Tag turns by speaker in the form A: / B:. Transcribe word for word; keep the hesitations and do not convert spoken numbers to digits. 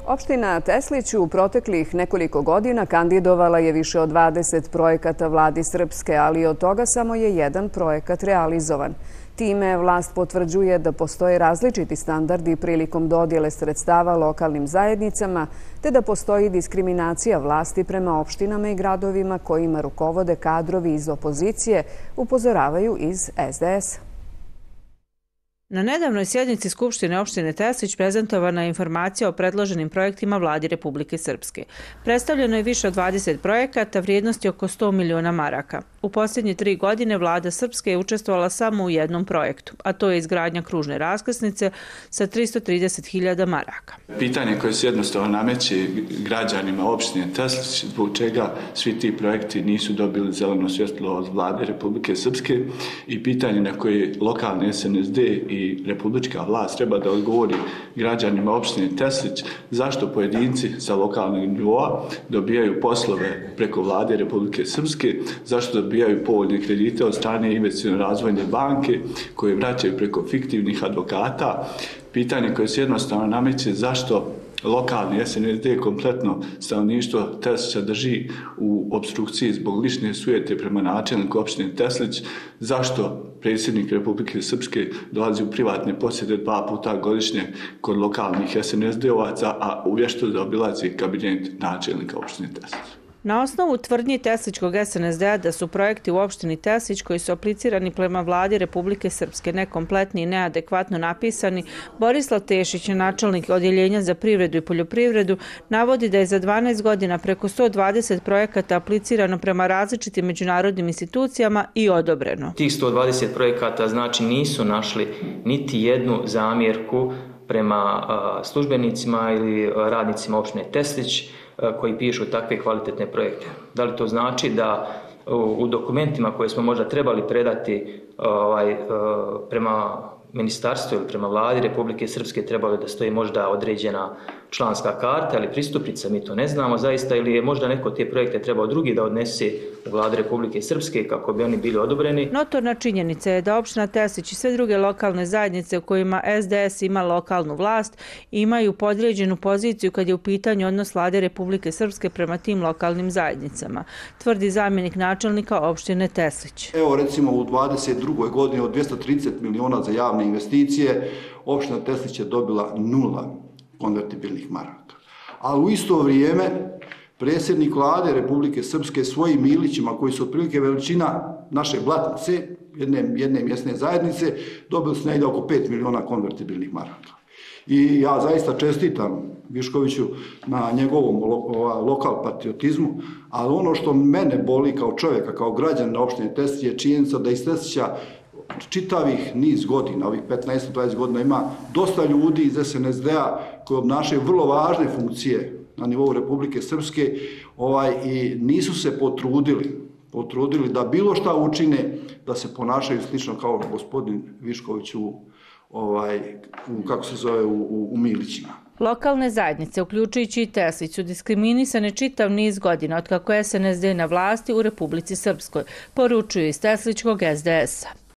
A: Opština Teslić u proteklih nekoliko godina kandidovala je više od dvadeset projekata vladi Srpske, ali od toga samo je jedan projekat realizovan. Time vlast potvrđuje da postoje različiti standardi prilikom dodjele sredstava lokalnim zajednicama, te da postoji diskriminacija vlasti prema opštinama i gradovima kojima rukovode kadrovi iz opozicije, upozoravaju iz es de es.
B: Na nedavnoj sjednici Skupštine opštine Teslić prezentovana je informacija o predloženim projektima vladi Republike Srpske. Predstavljeno je više od dvadeset projekata vrijednosti oko sto miliona maraka. U posljednje tri godine vlada Srpske je učestvovala samo u jednom projektu, a to je izgradnja kružne raskrsnice sa tristo trideset hiljada maraka.
C: Pitanje koje se jednostavno nameće građanima opštine Teslić, zbog čega svi ti projekti nisu dobili zeleno svjetlo od vlade Republike Srpske, i pitanje na koje lokalni es en es de i republička vlast treba da odgovori građanima opštine Teslić zašto pojedinci sa lokalnog nivoa dobijaju poslove preko vlade Republike Srpske, zašto dobijaju povoljne kredite od strane investiciono-razvojne banke koje vraćaju preko fiktivnih advokata. Pitanje koje se jednostavno nameće zašto lokalni es en es de kompletno stanovništvo Teslića drži u opstrukciji zbog lične sujete prema načelniku opštine Teslić, zašto predsjednik Republike Srpske dolazi u privatne posjete dva puta godišnje kod lokalnih es en es de-ovaca, a uvješto zaobilazi kabinet načelnika opštine Teslić.
B: Na osnovu tvrdnji Teslićkog es en es de-a da su projekti u opštini Teslić koji su aplicirani prema vladi Republike Srpske nekompletni i neadekvatno napisani, Borislav Tešić, načelnik odjeljenja za privredu i poljoprivredu, navodi da je za dvanaest godina preko sto dvadeset projekata aplicirano prema različitim međunarodnim institucijama i odobreno.
D: Tih sto dvadeset projekata znači nisu našli niti jednu zamjerku prema službenicima ili radnicima opštine Teslić koji pišu takve kvalitetne projekte. Da li to znači da u dokumentima koje smo možda trebali predati ovaj, prema ministarstvu ili prema vladi Republike Srpske trebalo da stoji možda određena članska karta ili pristupnica, mi to ne znamo zaista, ili je možda neko te projekte trebao drugi da odnese u vladu Republike Srpske kako bi oni bili odobreni.
B: Notorna činjenica je da opština Teslić i sve druge lokalne zajednice u kojima es de es ima lokalnu vlast imaju podređenu poziciju kad je u pitanju odnos vlade Republike Srpske prema tim lokalnim zajednicama, tvrdi zamjenik načelnika opštine Teslić.
E: Evo recimo u dvadeset drugoj godini od dvjesto trideset miliona za javne investicije, opština Teslić je dobila nula konvertibilnih maraka. A u isto vrijeme predsjednik vlade Republike Srpske svojim milićima koji su otprilike veličina naše Blatnice, jedne, jedne mjesne zajednice, dobili su negdje oko pet miliona konvertibilnih maraka. I ja zaista čestitam Viškoviću na njegovom lo, lokal patriotizmu, ali ono što mene boli kao čovjeka, kao građanina opštine Teslić je činjenica da iz Teslića čitavih niz godina, ovih petnaest do dvadeset godina, ima dosta ljudi iz es en es de-a koji obnašaju vrlo važne funkcije na nivou Republike Srpske ovaj, i nisu se potrudili, potrudili da bilo šta učine, da se ponašaju slično kao gospodin Višković u, ovaj, u kako se zove, u, u, u Milićima.
B: Lokalne zajednice, uključujući i Teslić, su diskriminisane čitav niz godina otkako je es en es de na vlasti u Republici Srpskoj, poručuju iz Teslićkog es de es-a.